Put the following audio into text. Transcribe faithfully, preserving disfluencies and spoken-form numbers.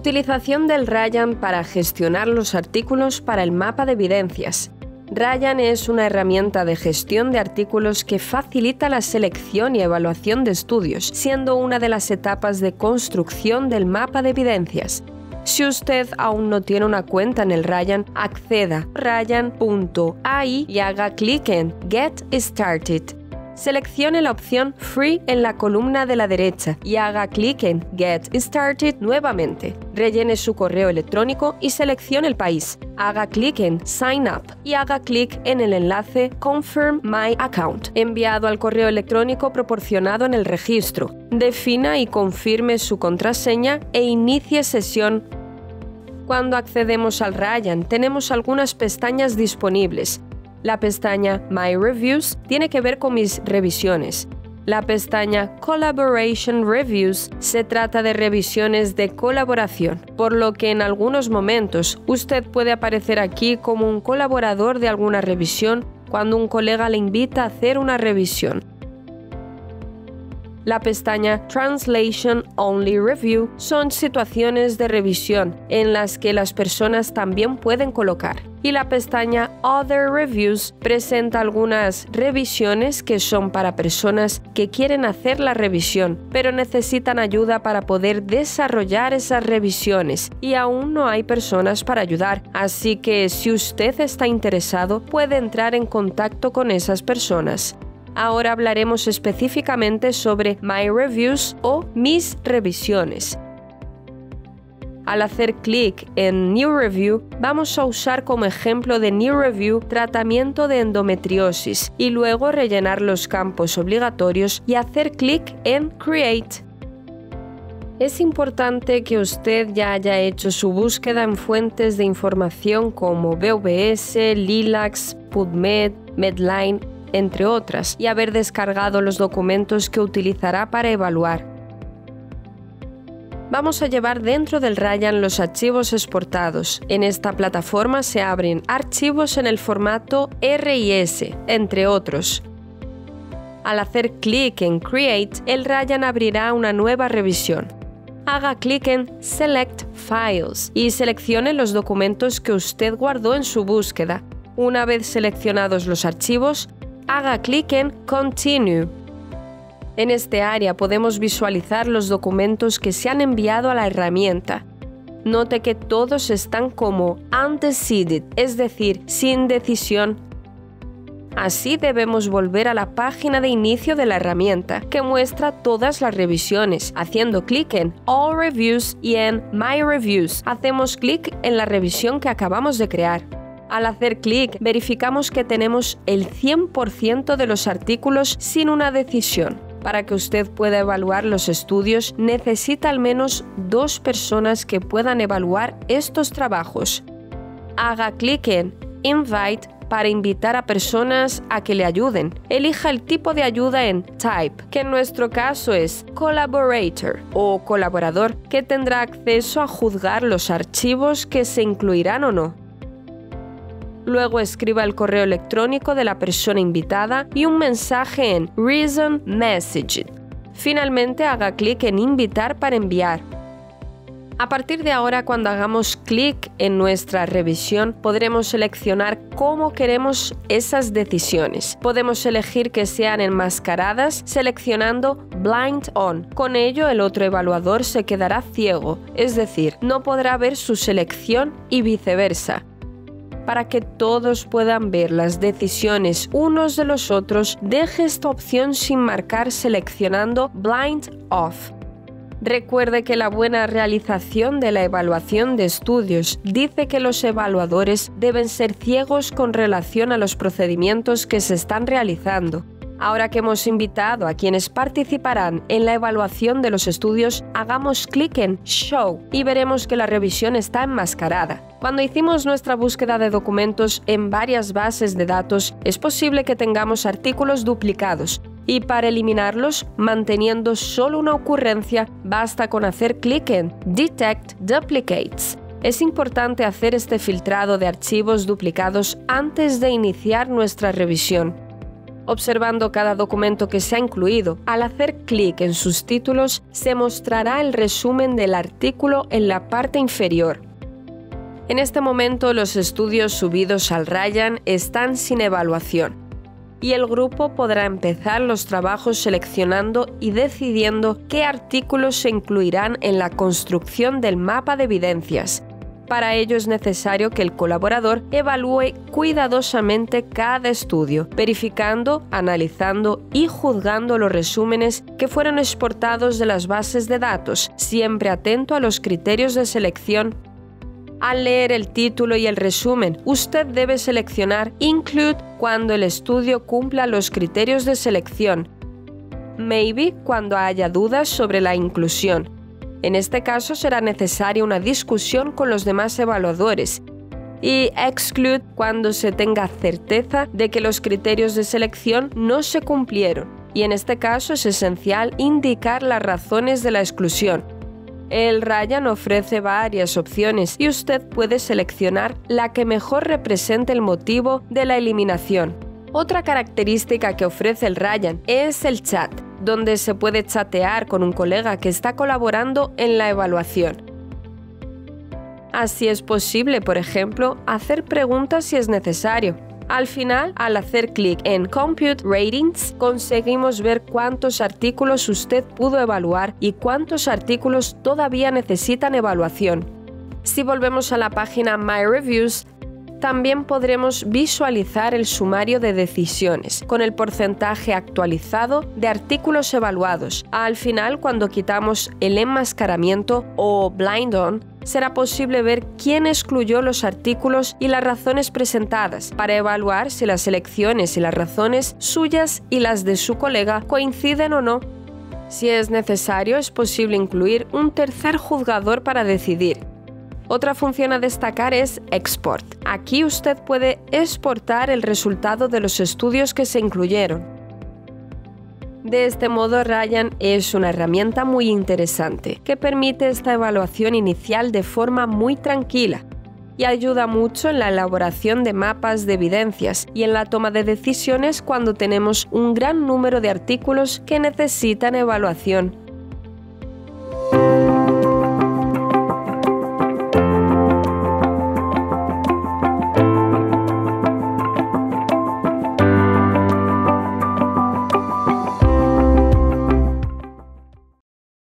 Utilización del Ryan para gestionar los artículos para el mapa de evidencias. Ryan es una herramienta de gestión de artículos que facilita la selección y evaluación de estudios, siendo una de las etapas de construcción del mapa de evidencias. Si usted aún no tiene una cuenta en el Ryan, acceda a ryan punto a i y haga clic en Get Started. Seleccione la opción Free en la columna de la derecha y haga clic en Get Started nuevamente. Rellene su correo electrónico y seleccione el país. Haga clic en Sign Up y haga clic en el enlace Confirm My Account, enviado al correo electrónico proporcionado en el registro. Defina y confirme su contraseña e inicie sesión. Cuando accedemos al Ryan, tenemos algunas pestañas disponibles. La pestaña My Reviews tiene que ver con mis revisiones. La pestaña Collaboration Reviews se trata de revisiones de colaboración, por lo que en algunos momentos usted puede aparecer aquí como un colaborador de alguna revisión cuando un colega le invita a hacer una revisión. La pestaña Translation Only Review son situaciones de revisión en las que las personas también pueden colocar. Y la pestaña Other Reviews presenta algunas revisiones que son para personas que quieren hacer la revisión, pero necesitan ayuda para poder desarrollar esas revisiones y aún no hay personas para ayudar. Así que si usted está interesado, puede entrar en contacto con esas personas. Ahora hablaremos específicamente sobre My Reviews o mis revisiones. Al hacer clic en New Review, vamos a usar como ejemplo de New Review tratamiento de endometriosis y luego rellenar los campos obligatorios y hacer clic en Create. Es importante que usted ya haya hecho su búsqueda en fuentes de información como V V S, Lilacs, PubMed, Medline, entre otras, y haber descargado los documentos que utilizará para evaluar. Vamos a llevar dentro del Ryan los archivos exportados. En esta plataforma se abren archivos en el formato R I S, entre otros. Al hacer clic en Create, el Ryan abrirá una nueva revisión. Haga clic en Select Files y seleccione los documentos que usted guardó en su búsqueda. Una vez seleccionados los archivos, haga clic en Continue. En este área podemos visualizar los documentos que se han enviado a la herramienta. Note que todos están como Undecided, es decir, sin decisión. Así debemos volver a la página de inicio de la herramienta, que muestra todas las revisiones. Haciendo clic en All Reviews y en My Reviews, hacemos clic en la revisión que acabamos de crear. Al hacer clic, verificamos que tenemos el cien por ciento de los artículos sin una decisión. Para que usted pueda evaluar los estudios, necesita al menos dos personas que puedan evaluar estos trabajos. Haga clic en Invite para invitar a personas a que le ayuden. Elija el tipo de ayuda en Type, que en nuestro caso es Collaborator o colaborador, que tendrá acceso a juzgar los archivos que se incluirán o no. Luego escriba el correo electrónico de la persona invitada y un mensaje en Reason Message. Finalmente haga clic en Invitar para enviar. A partir de ahora, cuando hagamos clic en nuestra revisión, podremos seleccionar cómo queremos esas decisiones. Podemos elegir que sean enmascaradas seleccionando Blind On. Con ello, el otro evaluador se quedará ciego, es decir, no podrá ver su selección y viceversa. Para que todos puedan ver las decisiones unos de los otros, deje esta opción sin marcar seleccionando Blind Off. Recuerde que la buena realización de la evaluación de estudios dice que los evaluadores deben ser ciegos con relación a los procedimientos que se están realizando. Ahora que hemos invitado a quienes participarán en la evaluación de los estudios, hagamos clic en Show y veremos que la revisión está enmascarada. Cuando hicimos nuestra búsqueda de documentos en varias bases de datos, es posible que tengamos artículos duplicados. Y para eliminarlos, manteniendo solo una ocurrencia, basta con hacer clic en Detect Duplicates. Es importante hacer este filtrado de archivos duplicados antes de iniciar nuestra revisión. Observando cada documento que se ha incluido, al hacer clic en sus títulos, se mostrará el resumen del artículo en la parte inferior. En este momento, los estudios subidos al Ryan están sin evaluación, y el grupo podrá empezar los trabajos seleccionando y decidiendo qué artículos se incluirán en la construcción del mapa de evidencias. Para ello es necesario que el colaborador evalúe cuidadosamente cada estudio, verificando, analizando y juzgando los resúmenes que fueron exportados de las bases de datos, siempre atento a los criterios de selección. Al leer el título y el resumen, usted debe seleccionar Include cuando el estudio cumpla los criterios de selección, Maybe cuando haya dudas sobre la inclusión. En este caso será necesaria una discusión con los demás evaluadores, y Exclude cuando se tenga certeza de que los criterios de selección no se cumplieron, y en este caso es esencial indicar las razones de la exclusión. El Ryan ofrece varias opciones y usted puede seleccionar la que mejor represente el motivo de la eliminación. Otra característica que ofrece el Ryan es el chat, donde se puede chatear con un colega que está colaborando en la evaluación. Así es posible, por ejemplo, hacer preguntas si es necesario. Al final, al hacer clic en Compute Ratings, conseguimos ver cuántos artículos usted pudo evaluar y cuántos artículos todavía necesitan evaluación. Si volvemos a la página My Reviews, también podremos visualizar el sumario de decisiones, con el porcentaje actualizado de artículos evaluados. Al final, cuando quitamos el enmascaramiento o blind on, será posible ver quién excluyó los artículos y las razones presentadas, para evaluar si las elecciones y las razones suyas y las de su colega coinciden o no. Si es necesario, es posible incluir un tercer juzgador para decidir. Otra función a destacar es Export. Aquí usted puede exportar el resultado de los estudios que se incluyeron. De este modo, Ryan es una herramienta muy interesante que permite esta evaluación inicial de forma muy tranquila y ayuda mucho en la elaboración de mapas de evidencias y en la toma de decisiones cuando tenemos un gran número de artículos que necesitan evaluación.